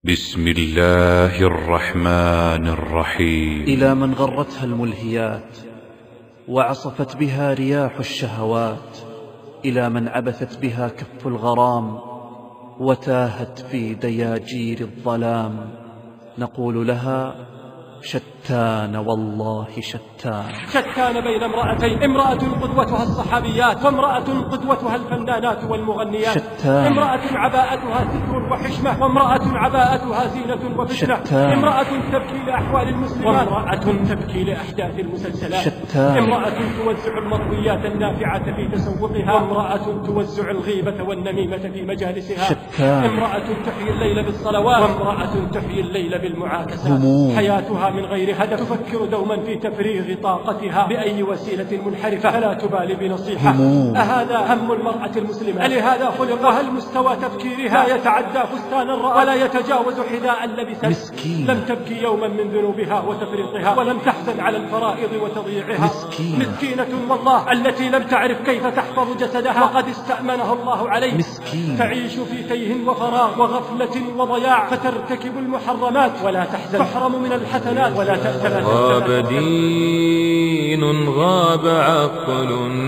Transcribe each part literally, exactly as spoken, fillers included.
بسم الله الرحمن الرحيم. إلى من غرتها الملهيات وعصفت بها رياح الشهوات، إلى من عبثت بها كف الغرام وتاهت في دياجير الظلام، نقول لها شتان والله شتان. شتان بين امرأتين، امرأة قدوتها الصحابيات وامرأة قدوتها الفنانات والمغنيات. شتان. امرأة عباءتها ستر وحشمة وامرأة عباءتها زينة وفتنة. شتان. امرأة تبكي لأحوال المسلمات وامرأة تبكي لأحداث المسلسلات. شتان. امرأة توزع المطويات النافعة في تسوقها وامرأة توزع الغيبة والنميمة في مجالسها. شتان. امرأة تحيي الليل بالصلوات وامرأة تحيي الليل بالمعاكسات. هموم. حياتها من غير هدف، تفكر دوما في تفريغ طاقتها بأي وسيلة منحرفة، فلا تبالي بنصيحة. هموم. أهذا هم المرأة المسلمة؟ ألهذا خلق؟ وهل مستوى تفكيرها لا يتعدى فستان رأى ولا يتجاوز حذاء لبست؟ مسكين. لم تبكي يوما من ذنوبها وتفريطها ولم تحزن على الفرائض وتضييعها. مسكينة. مسكينة والله التي لم تعرف كيف تحفظ جسدها وقد استأمنه الله عليه. مسكين. تعيش في تيه وفراغ وغفلة وضياع، فترتكب المحرمات ولا تحزن، تحرم من الحسنات ولا تأتلت. غاب دين غاب عقل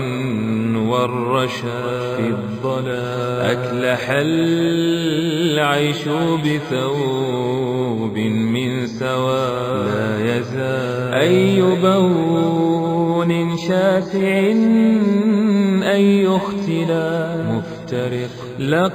والرشاد في الضلال، أكلح العيش بثوب من سواد، لا يزال أي بون شاسع أي اختلاف مفترق، لا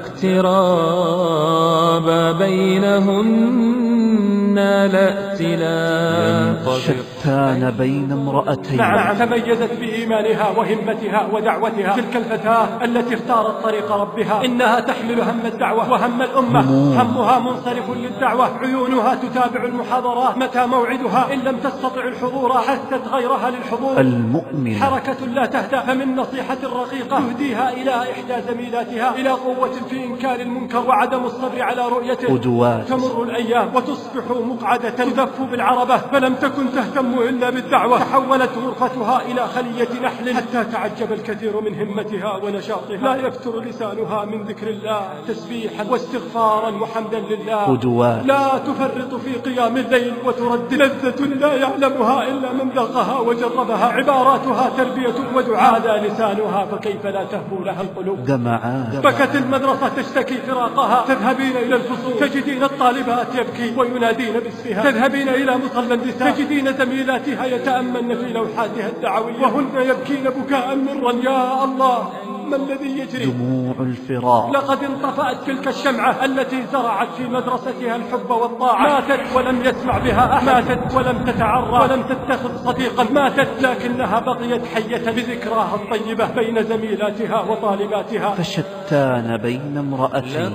اقتراب بينهن لا ائتلاف. شتان بين امرأتين. نعم، تميزت بإيمانها وهمتها ودعوتها تلك الفتاة التي اختارت طريق ربها. إنها تحمل هم الدعوة وهم الأمة، همها منصرف للدعوة، عيونها تتابع المحاضرات، متى موعدها إن لم تستطع الحضور حثت غيرها للحضور. المؤمن حركة لا تهدأ، فمن نصيحة رقيقة تهديها إلى إحدى زميلاتها إلى قوة في إنكار المنكر وعدم الصبر على رؤيته. قدوات. تمر الأيام وتصبح مقعدة تدف بالعربة، فلم تكن تهتم إلا بالدعوة. تحولت غرفتها إلى خلية نحل حتى تعجب الكثير من همتها ونشاطها. لا يفتر لسانها من ذكر الله تسبيحا واستغفارا وحمدا لله. قدوات. لا تفرط في قيام الليل وتردد لذة لا يعلمها إلا من ذاقها وجربها. عباراتها تربية ودعاء، هذا لسانها فكيف لا تهفو لها القلوب. دمعات. بكت المدرسة تشتكي فراقها، تذهبين إلى الفصول تجدين الطالبات يبكي وينادين باسمها، تذهبين إلى مصلى النساء تجدين زميلاتها يتأملن في لوحاتها الدعوية وهن يبكين بكاء مرا. يا الله، ما الذي يجري؟ دموع الفراق. لقد انطفأت تلك الشمعة التي زرعت في مدرستها الحب والطاعة. ماتت ولم يسمع بها أحد، ماتت ولم تتعرى ولم تتخذ صديقا، ماتت لكنها بقيت حية بذكراها الطيبة بين زميلاتها وطالباتها. فشتان بين امرأتين. لا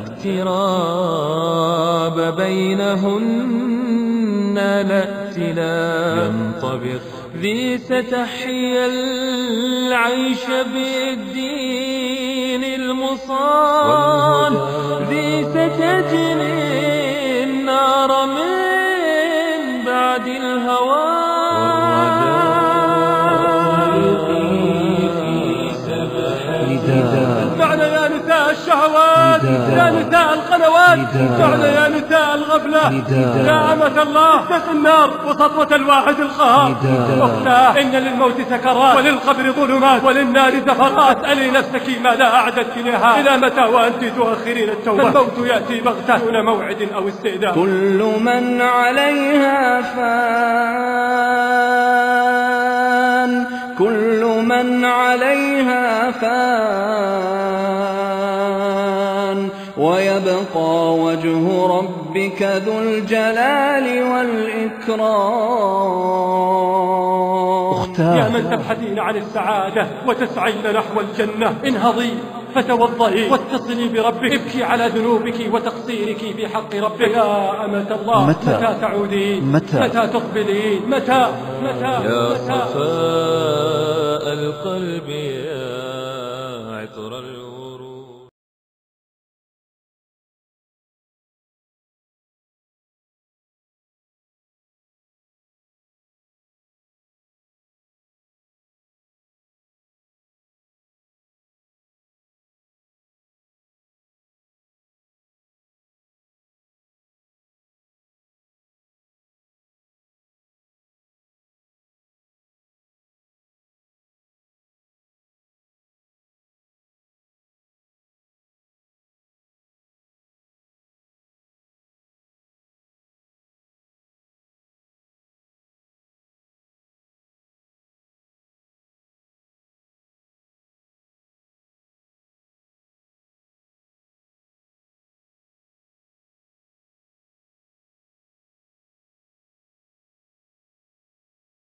اقتراب بينهن لا ائتلاف، ينطبق ذي ستحيا العيش بالدين المصان، ذي ستجني النار من بعد الهوان. دعنا يا نساء الشهوات، يا نساء القنوات، دعنا يا نساء الغفلة، يا أمة الله اتق النار وسطوة الواحد القهار. أختاه، إن للموت سكرات وللقبر ظلمات وللنار زفرات. اسألي نفسك ماذا أعددت لها، إلى متى وأنت تؤخرين التوبة؟ الموت يأتي بغتة دون موعد أو استئذان. كل من عليها فان، كل من عليها فان، ويبقى وجه ربك ذو الجلال والإكرام. أختاه. يا من تبحثين عن السعادة وتسعين نحو الجنة، انهضي فتوضئي واتصلي بربك، ابكي على ذنوبك وتقصيرك في حق ربك. يا أمة الله، متى, متى تعودين؟ متى, متى تقبلين؟ متى متى يا متى صفاء القلب